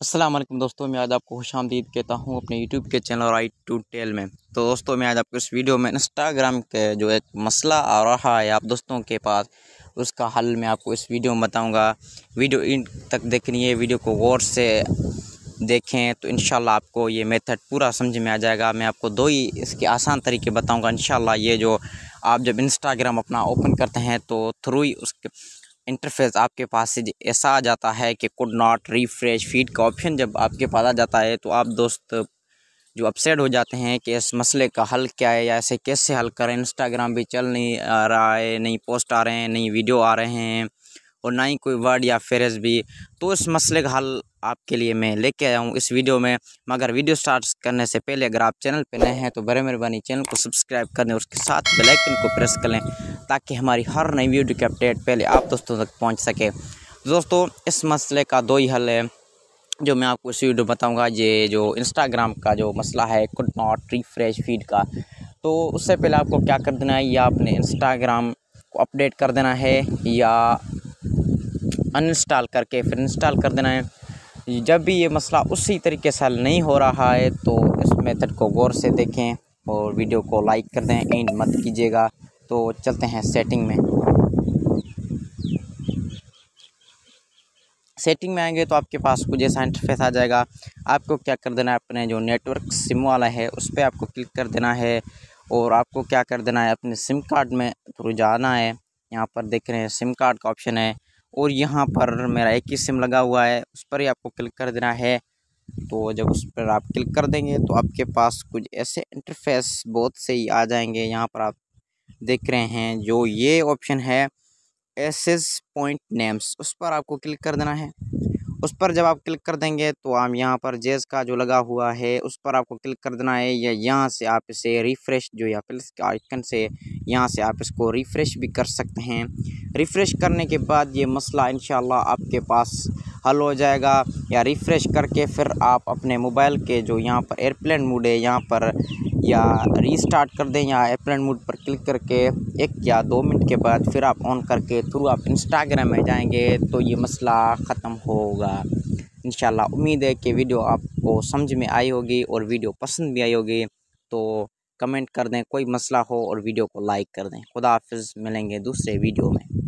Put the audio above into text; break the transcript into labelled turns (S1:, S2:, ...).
S1: अस्सलाम वालेकुम दोस्तों, मैं आज आपको खुशामदीद कहता हूँ अपने यूट्यूब के चैनल राइट टू टेल में। तो दोस्तों, मैं आज आपको इस वीडियो में इंस्टाग्राम के जो एक मसला आ रहा है आप दोस्तों के पास, उसका हल मैं आपको इस वीडियो में बताऊँगा। वीडियो इन तक देखनी है, वीडियो को गौर से देखें तो इंशाल्लाह आपको ये मेथड पूरा समझ में आ जाएगा। मैं आपको दो ही इसके आसान तरीके बताऊँगा इंशाल्लाह। ये जो आप जब इंस्टाग्राम अपना ओपन करते हैं तो थ्रू ही उसके इंटरफेस आपके पास से ऐसा आ जाता है कि कुड नॉट रिफ्रेश फीड का ऑप्शन जब आपके पास आ जाता है तो आप दोस्त जो अपसेट हो जाते हैं कि इस मसले का हल क्या है या ऐसे कैसे हल करें। इंस्टाग्राम भी चल नहीं आ रहा है, नहीं पोस्ट आ रहे हैं, नहीं वीडियो आ रहे हैं और ना ही कोई वर्ड या फ्रेज भी। तो इस मसले का हल आपके लिए मैं लेके आया हूँ इस वीडियो में। मगर वीडियो स्टार्ट करने से पहले अगर आप चैनल पे नए हैं तो बड़े मेहरबानी चैनल को सब्सक्राइब कर दें, उसके साथ बेल आइकन को प्रेस कर लें ताकि हमारी हर नई वीडियो की अपडेट पहले आप दोस्तों तक पहुंच सके। दोस्तों, इस मसले का दो ही हल है जो मैं आपको इस वीडियो बताऊंगा। ये जो इंस्टाग्राम का जो मसला है कुड नॉट रिफ्रेश फीड का, तो उससे पहले आपको क्या कर देना है, या अपने इंस्टाग्राम को अपडेट कर देना है या अनइंस्टॉल करके फिर इंस्टॉल कर देना है। जब भी ये मसला उसी तरीके से हल नहीं हो रहा है तो इस मेथड को गौर से देखें और वीडियो को लाइक कर दें, एंड मत कीजिएगा। तो चलते हैं सेटिंग में। सेटिंग में आएंगे तो आपके पास कुछ ऐसा इंटरफेस आ जाएगा। आपको क्या कर देना है, अपने जो नेटवर्क सिम वाला है उस पर आपको क्लिक कर देना है और आपको क्या कर देना है, अपने सिम कार्ड में थ्रू जाना है। यहाँ पर देख रहे हैं सिम कार्ड का ऑप्शन है और यहाँ पर मेरा एक ही सिम लगा हुआ है, उस पर ही आपको क्लिक कर देना है। तो जब उस पर आप क्लिक कर देंगे तो आपके पास कुछ ऐसे इंटरफेस बहुत से ही आ जाएंगे। यहाँ पर आप देख रहे हैं जो ये ऑप्शन है एसेस पॉइंट नेम्स, उस पर आपको क्लिक कर देना है। उस पर जब आप क्लिक कर देंगे तो हम यहाँ पर जेज का जो लगा हुआ है उस पर आपको क्लिक कर देना है, या यहाँ से आप इसे रिफ़्रेश जो या प्लस के आइकन से यहाँ से आप इसको रिफ़्रेश भी कर सकते हैं। रिफ़्रेश करने के बाद ये मसला इंशाल्लाह आपके पास हल हो जाएगा। या रिफ़्रेश करके फिर आप अपने मोबाइल के जो यहाँ पर एयरप्लेन मोड है यहाँ पर या रीस्टार्ट कर दें, या एयरप्लेन मोड पर क्लिक करके 1 या 2 मिनट के बाद फिर आप ऑन करके थ्रू आप इंस्टाग्राम में जाएंगे तो ये मसला ख़त्म होगा इंशाल्लाह। उम्मीद है कि वीडियो आपको समझ में आई होगी और वीडियो पसंद भी आई होगी। तो कमेंट कर दें कोई मसला हो और वीडियो को लाइक कर दें। खुदा हाफिज़, मिलेंगे दूसरे वीडियो में।